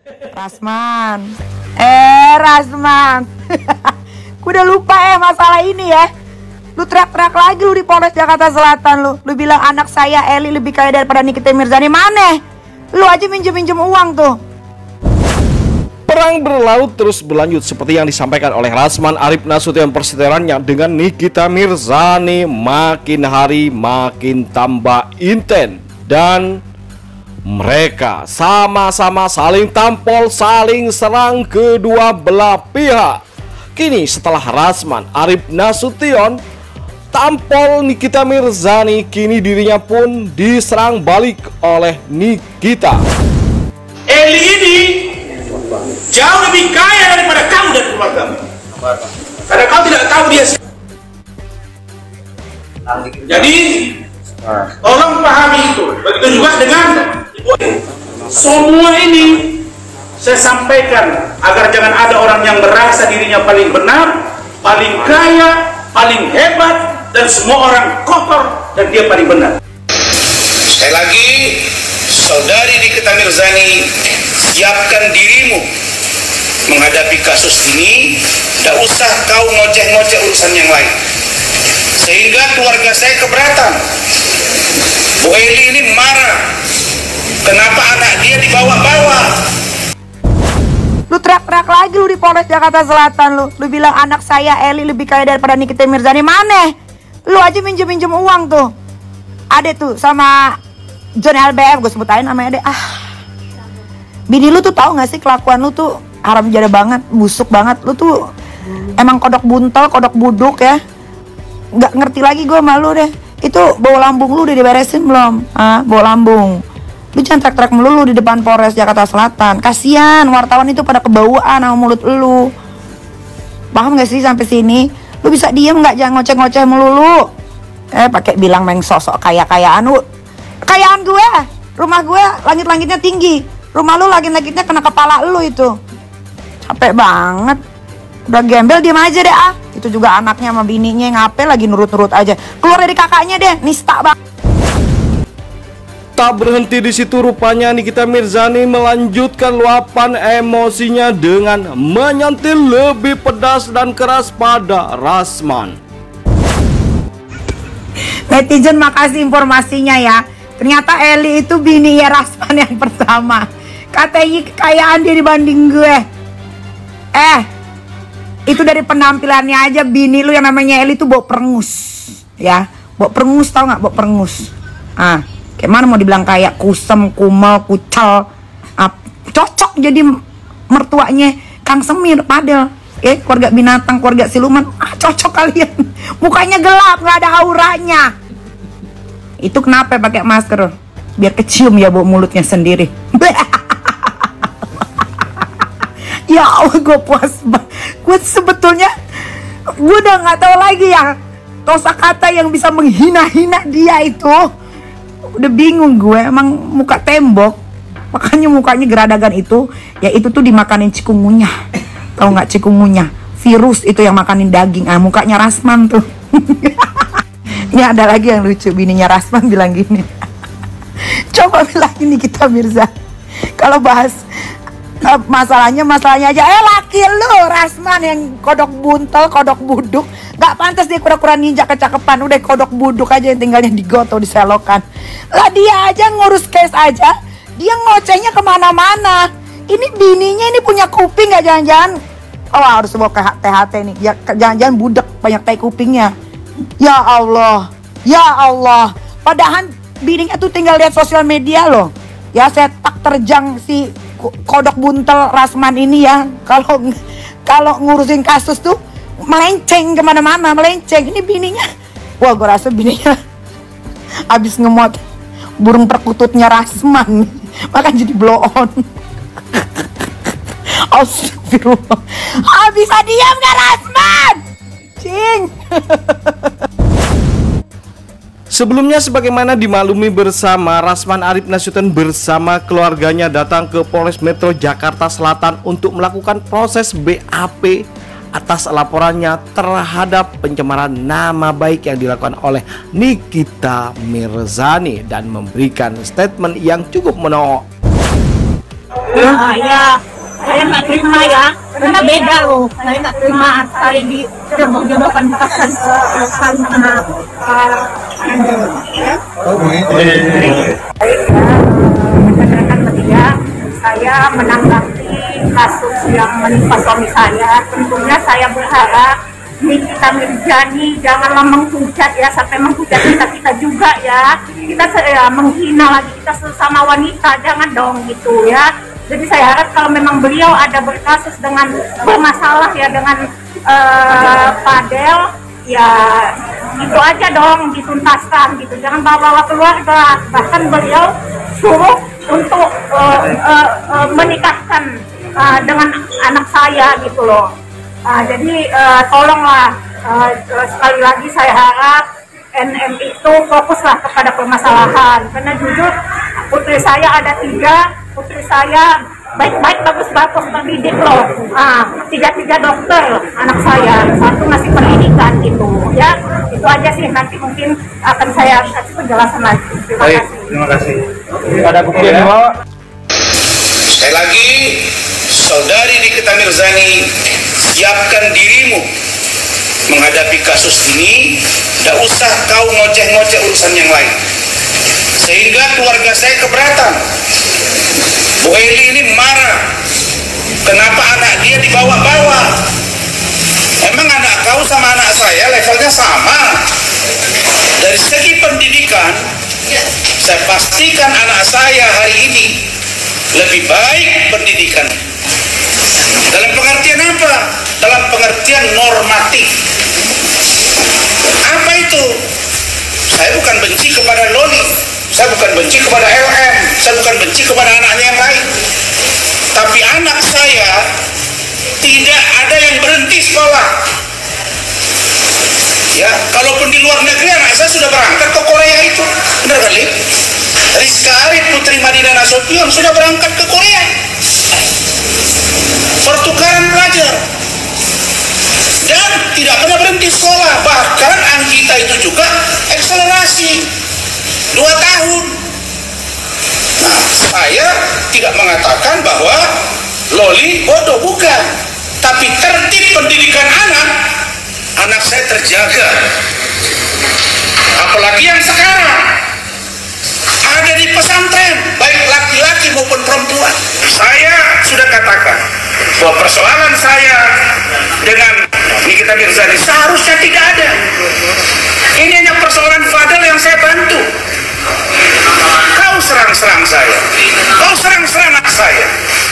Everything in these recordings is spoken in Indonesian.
Rasman. Rasman. Gue udah lupa masalah ini ya. Lu teriak-teriak lagi lu di Polres Jakarta Selatan lu. Lu bilang anak saya Eli lebih kaya daripada Nikita Mirzani. Mana? Lu aja minjem-minjem uang tuh. Perang berlaut terus berlanjut seperti yang disampaikan oleh Rasman Arif Nasution. Perseteruannya dengan Nikita Mirzani makin hari makin tambah intens dan mereka sama-sama saling tampol, saling serang kedua belah pihak. Kini setelah Rasman Arif Nasution tampol Nikita Mirzani, kini dirinya pun diserang balik oleh Nikita. Eli ini jauh lebih kaya daripada kamu dan keluargamu. Karena kau tidak tahu dia. Jadi tolong pahami itu. Begitu juga dengan ibu. Semua ini saya sampaikan agar jangan ada orang yang merasa dirinya paling benar, paling kaya, paling hebat, dan semua orang kotor dan dia paling benar. Sekali lagi, saudari Nikita Mirzani, siapkan dirimu menghadapi kasus ini. Tidak usah kau ngoceh-ngoceh urusan yang lain, sehingga keluarga saya keberatan. Bu Eli ini marah, kenapa anak dia dibawa-bawa. Lu teriak-teriak lagi lu di Polres Jakarta Selatan lu. Lu bilang anak saya Eli lebih kaya daripada Nikita Mirzani. Mana? Lu aja minjem-minjem uang tuh. Ada tuh sama John LBF, gue sebutain namanya deh. Bini lu tuh tahu gak sih kelakuan lu tuh haram jada banget, busuk banget. Lu tuh emang kodok buntel, kodok buduk ya. Gak ngerti lagi gue sama lu deh. Itu bau lambung lu udah diberesin belum? Bau lambung. Lu jangan teriak-teriak melulu di depan Polres Jakarta Selatan. Kasian wartawan itu pada kebauan sama mulut lu. Paham gak sih sampai sini? Lu bisa diem nggak, jangan ngoceh-ngoceh melulu. Pakai bilang meng sosok kaya-kayaan lu. Kekayaan gue, rumah gue langit-langitnya tinggi. Rumah lu langit-langitnya kena kepala lu itu. Capek banget. Udah gembel diem aja deh Itu juga anaknya sama bininya ngapain lagi nurut-nurut aja. Keluar dari kakaknya deh, nista banget. Tak berhenti di situ rupanya Nikita Mirzani melanjutkan luapan emosinya dengan menyentil lebih pedas dan keras pada Rasman. Netizen makasih informasinya ya. Ternyata Eli itu bini ya Rasman yang pertama. Katanya kekayaan dia dibanding gue. Itu dari penampilannya aja bini lu yang namanya Eli tuh bau perengus. Ya, bau perengus, tau gak bau perengus? Kayak mana mau dibilang kayak kusem, kumel, kucel. Cocok jadi mertuanya Kang Semir padel. Keluarga binatang, keluarga siluman. Cocok kalian. Mukanya gelap, gak ada auranya. Itu kenapa pakai masker? Biar kecium ya bau mulutnya sendiri. Ya Allah, gue puas banget. Gue sebetulnya gue udah gak tahu lagi ya kosakata yang bisa menghina-hina dia itu. Udah bingung gue, emang muka tembok. Makanya mukanya geradagan itu. Ya itu tuh dimakanin cikungunya. Tahu nggak cikungunya? Virus itu yang makanin daging. Mukanya Rasman tuh. Ini ada lagi yang lucu. Bininya Rasman bilang gini. Coba bilang ini kita Mirza. Kalau bahas masalahnya aja. Laki lu Rasman yang kodok buntel, kodok buduk. Gak pantas dia kura-kura ninja kecakapan. Udah kodok buduk aja yang tinggalnya digoto, diselokan. Lah dia aja ngurus case aja, dia ngocehnya kemana-mana. Ini bininya ini punya kuping gak jangan-jangan? Harus bawa ke THT nih. Ya jangan-jangan budek banyak tai kupingnya. Ya Allah, ya Allah. Padahal bininya tuh tinggal lihat sosial media loh. Ya setak terjang si kodok buntel Rasman ini ya. Kalau ngurusin kasus tuh melenceng kemana-mana, melenceng. Ini bininya, wah gue rasa bininya abis ngemot burung perkututnya Rasman, makanya jadi blow on. Astagfirullah. Bisa diam gak Rasman? Cing. Sebelumnya sebagaimana dimaklumi bersama, Rasman Arif Nasution bersama keluarganya datang ke Polres Metro Jakarta Selatan untuk melakukan proses BAP atas laporannya terhadap pencemaran nama baik yang dilakukan oleh Nikita Mirzani dan memberikan statement yang cukup menolak. Ya, saya nggak terima ya, karena beda loh. Saya nggak terima saya dijodoh-jodohkan sama saya menanggapi kasus yang menimpa suami saya. Tentunya saya berharap Nikita Mirzani janganlah menghujat ya, sampai menghujat kita juga ya. Kita menghina lagi kita sesama wanita, jangan dong gitu ya. Jadi saya harap kalau memang beliau ada berkasus dengan bermasalah ya dengan Fadel, ya itu aja dong dituntaskan gitu. Jangan bawa-bawa keluarga. Bahkan beliau suruh untuk menikahkan dengan anak saya gitu loh. Jadi tolonglah sekali lagi saya harap NM itu fokuslah kepada permasalahan, karena jujur putri saya ada 3, putri saya baik-baik bagus-bagus terdidik loh, 3 dokter anak saya, 1 masih pendidikan gitu ya. Itu aja sih, nanti mungkin akan saya kasih penjelasan lagi. Terima kasih. Ada bukti yang dibawa? Sekali lagi, saudari Nikita Mirzani, siapkan dirimu menghadapi kasus ini. Tidak usah kau ngoceh-ngoceh urusan yang lain, sehingga keluarga saya keberatan. Bu Eli ini marah, kenapa anak dia dibawa-bawa? Emang anak kau sama anak saya levelnya sama? Dari segi pendidikan, saya pastikan anak saya hari ini lebih baik pendidikan. Dalam pengertian apa? Dalam pengertian normatif. Apa itu? Saya bukan benci kepada Loli, saya bukan benci kepada LM, saya bukan benci kepada anaknya yang lain. Tapi anak saya tidak ada yang berhenti sekolah. Ya, kalaupun di luar negeri anak saya sudah berangkat ke Korea itu. Benar kali? Rizka Arif Putri Madinah Nasution sudah berangkat ke Korea. Pertukaran pelajar. Dan tidak pernah berhenti sekolah. Bahkan Anggita itu juga akselerasi 2 tahun. Nah, saya tidak mengatakan bahwa Loli bodoh, bukan. Tapi tertib pendidikan anak saya terjaga. Apalagi yang sekarang ada di pesantren, baik laki-laki maupun perempuan. Saya sudah katakan bahwa persoalan saya dengan Nikita Mirzani seharusnya tidak ada. Ini hanya persoalan Fadel yang saya bantu. Kau serang-serang saya, kau serang-serang anak saya,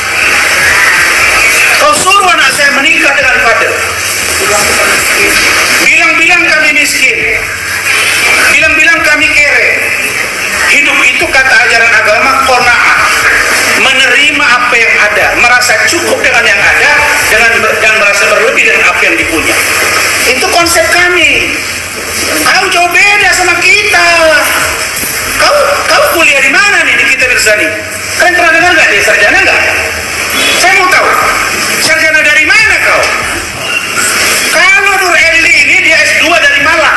kau suruh anak saya menikah dengan Fadel. Bilang-bilang kami miskin, bilang-bilang kami kere. Hidup itu kata ajaran agama qanaah, menerima apa yang ada, merasa cukup dengan yang ada, dan merasa berlebih dengan apa yang dipunya. Itu konsep kami. Kau jauh beda sama kita. Kau kuliah di mana nih Nikita Mirzani? Kalian pernah dengar nggak dia sarjana nggak? Saya mau tahu. Sarjana dari mana kau? Kalau Nur Eli ini dia S2 dari Malang,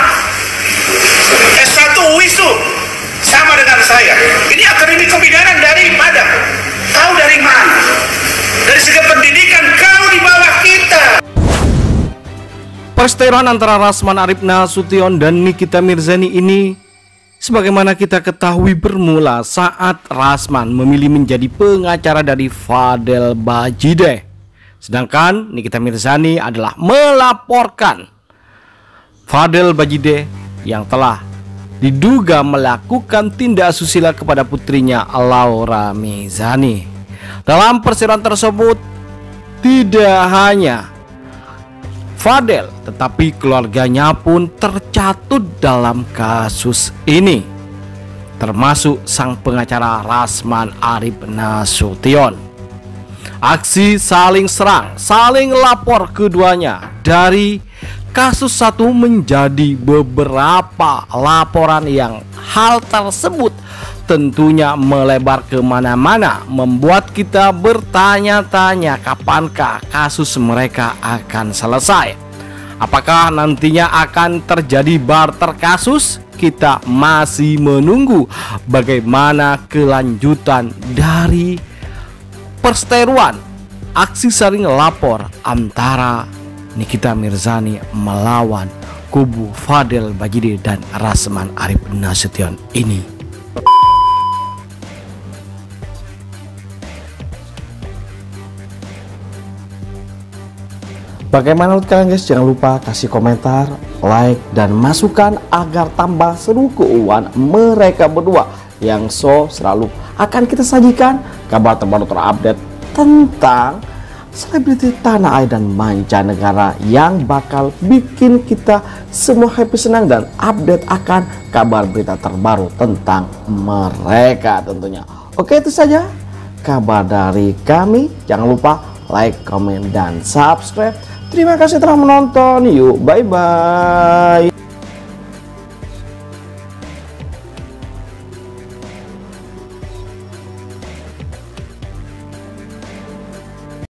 S1 UISU, sama dengan saya. Ini akademi kebidanan dari Padang. Kau dari mana? Dari segi pendidikan kau di bawah kita. Perseteruan antara Rasman Arif Nasution dan Nikita Mirzani ini, sebagaimana kita ketahui, bermula saat Rasman memilih menjadi pengacara dari Fadel Bajideh. Sedangkan Nikita Mirzani adalah melaporkan Fadel Bajideh yang telah diduga melakukan tindak asusila kepada putrinya Laura Mizani. Dalam perseteruan tersebut tidak hanya Fadel, tetapi keluarganya pun tercatut dalam kasus ini, termasuk sang pengacara Rasman Arif Nasution. Aksi saling serang, saling lapor keduanya dari kasus satu menjadi beberapa laporan yang hal tersebut tentunya melebar kemana-mana, membuat kita bertanya-tanya kapankah kasus mereka akan selesai. Apakah nantinya akan terjadi barter kasus? Kita masih menunggu bagaimana kelanjutan dari perseteruan, aksi saling lapor antara Nikita Mirzani melawan kubu Fadel Bajide dan Rasman Arif Nasution ini. Bagaimana menurut kalian guys? Jangan lupa kasih komentar, like, dan masukan agar tambah seru keuangan mereka berdua yang selalu akan kita sajikan kabar terbaru terupdate tentang selebriti tanah air dan mancanegara yang bakal bikin kita semua happy, senang, dan update akan kabar berita terbaru tentang mereka tentunya. Oke, itu saja kabar dari kami. Jangan lupa like, komen, dan subscribe. Terima kasih telah menonton. Yuk, bye-bye.